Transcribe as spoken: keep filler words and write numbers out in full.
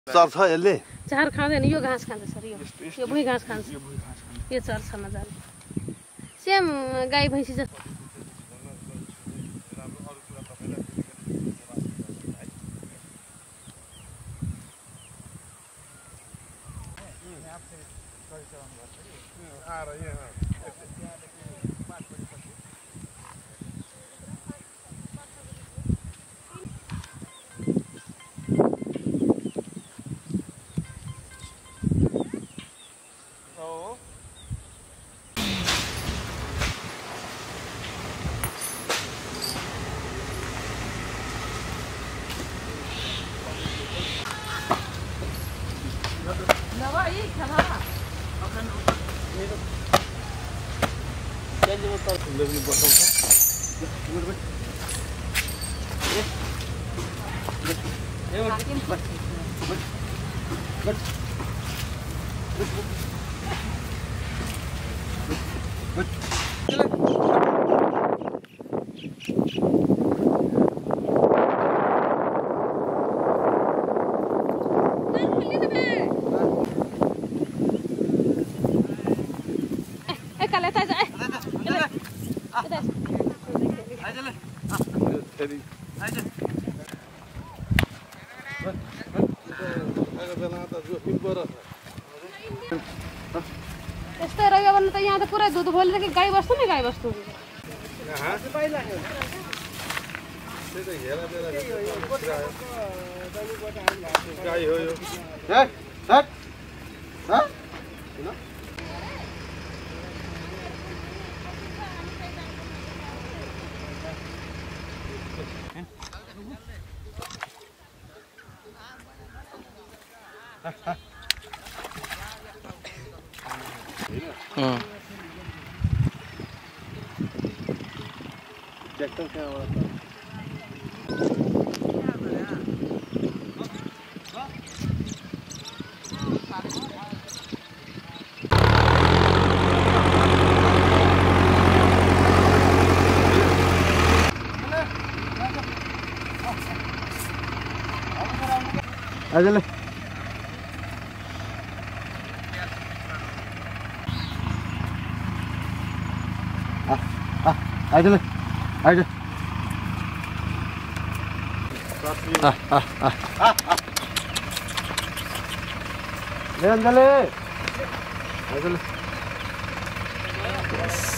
चर्छ यसले चार खाँदैन यो घाँस खान्छ सर यो यो भुइँ घाँस खान्छ यो चर्छ मजाले सेम गाई भैँसी जस्तो यस्तै रह्यो भने त यहाँ त पुरै दुध भोलिदेखि गाई बस्तु नै गाई बस्तु हुन्छ गाई हो यो ट्रैक्टर क्या हुआ था आजा ले आ आ आजा ले आजा आ आ आ ले आजा ले आजा ले